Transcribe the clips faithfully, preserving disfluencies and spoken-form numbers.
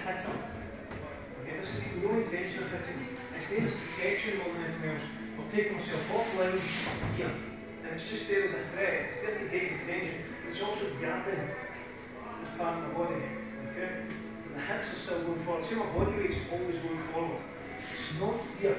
hit him. Okay, this is no intention of hitting. It's there as protection more than anything else. I'll take myself offline here. And it's just there as a threat. It's there to get his attention. It's also grabbing this part of the body. Okay? And the hips are still going forward. See, my body weight's always going forward. It's not here.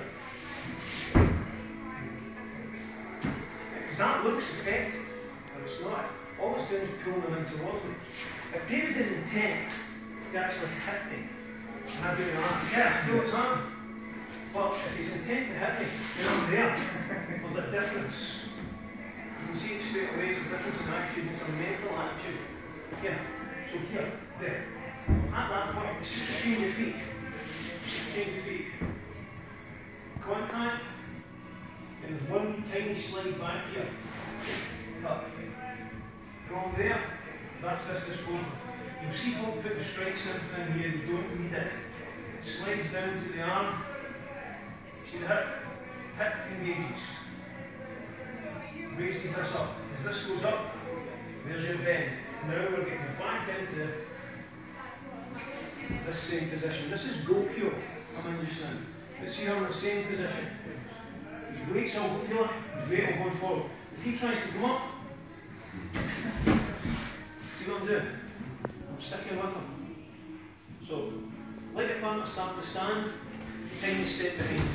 Because that looks effective, but it's not. All it's doing is pulling them in towards me. If David did intent to actually hit me, and I'd be like, yeah, I feel what's on. But if he's intent to hit me, you know, there, there's a difference. You can see it straight away, it's a difference in attitude, it's a mental attitude. Yeah, so here, there. At that point, it's just to change your feet. Just to change your feet. Contact, and there's one tiny slide back here. Cut. From there, that's this disposal. You'll see folk put the strikes and everything here, you don't need it. It slides down to the arm. See the hip? Hip engages. Raises this up. As this goes up, there's your bend. Now we're getting back into this same position. This is Gokyo I'm in just now. Let's see how I'm in the same position. His weight's all feel it, his weight all going forward. If he tries to come up, see what I'm doing? I'm sticking with him. So, like a panther start to stand, tiny step behind.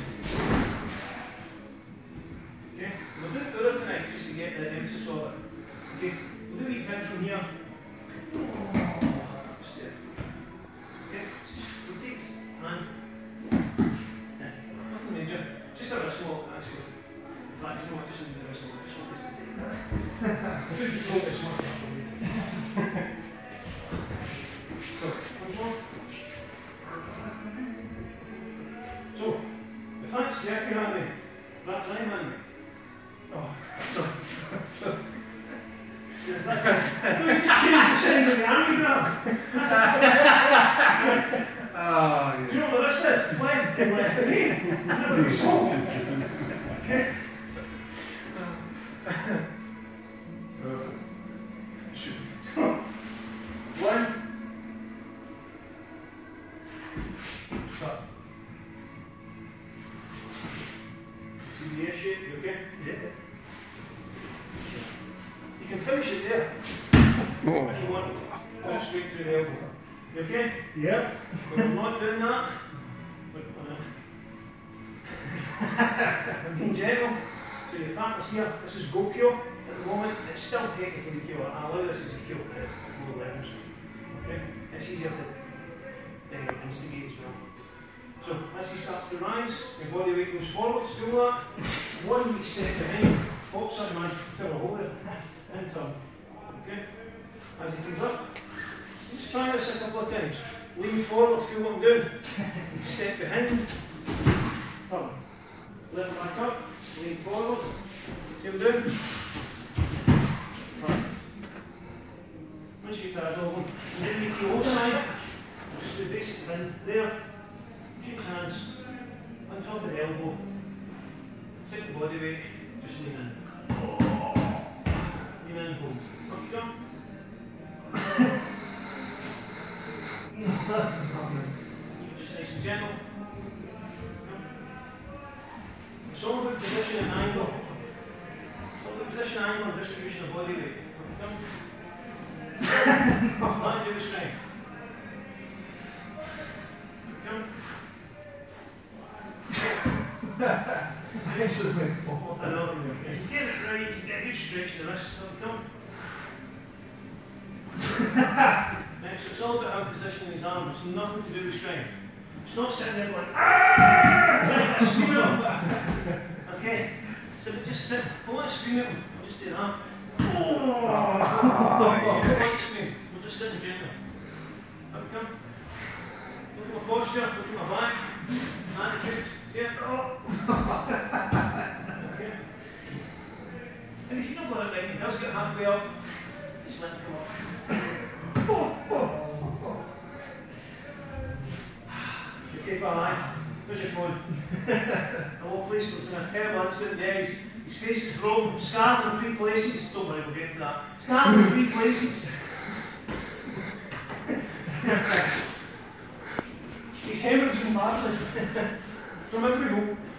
Okay? We'll do it Ura tonight just to get the emphasis of it. Okay? We'll do a wee pin from here. Step. Okay? So just rotate hand. Yeah. Nothing major. Just a wrist lock actually. In fact, you know what? Just leave the wrist lock. Just focus on it. I think you focus on it. So, one more. So, if that's Jackie handing, that's I'm handing. Oh, sorry, sorry, sorry. If that's it, no, you just change the side of the arm you grab. Oh, yeah. Do you know what this is? It's left and left and in. Never be solved. Okay? So, one. Cut. See the A shape, you okay? Yeah. You can finish it there. Oh. If you want. Go straight through the elbow. You okay? Yep. But I'm not doing that. But I'm being gentle. So your partner's here. This is Gokyo. At the moment, it's still technically Kyo. I allow this as a Kyo at lower levels. Okay? It's easier to uh, instigate as well. So as he starts to rise, your body weight goes forward, feel that. One wee step behind. Oh, sorry man, feel a hole there. And turn. Okay? As he comes up, just try this a couple of times. Lean forward, feel what I'm doing. Step behind. Turn. Lift back up, lean forward. See what I'm doing? Turn. Once you get that over, and then make the other side. Just do basic thing there. Change hands on top of the elbow. Take the body weight, just lean in. Lean in, hold. Up you go. Keep it just nice and gentle. It's all about position and angle. It's all about position, angle, and distribution of body weight. Up you go. Not do with strength. Up you go. Excellent. I know. If you get it right, you get a good stretch in the wrist. Come. Next, it's all about how positioning his arm. It's nothing to do with strength. It's not sitting there going, ah, trying to scream at him. Okay? So just sit. Don't want to scream at him. We'll just do that. Oh, yes. We'll just sit and gently. Up we come. Look at my posture, look at my back. Attitude. Yeah. Oh. Okay. And if you don't got it right, he does get halfway up, just let him come up. Oh, oh. Okay, bye. Where's your phone? I won't place it in a terrible accident. Yeah, his, his face is grown, scarred in three places. Don't worry, we'll get to that. Scarred in three places. He's hemorrhaging badly from every go.